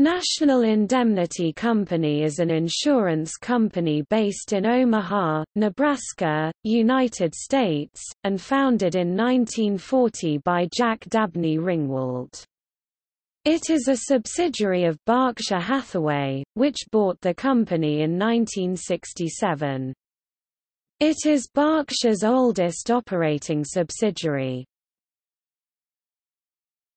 National Indemnity Company is an insurance company based in Omaha, Nebraska, United States, and founded in 1940 by Jack Dabney Ringwald. It is a subsidiary of Berkshire Hathaway, which bought the company in 1967. It is Berkshire's oldest operating subsidiary.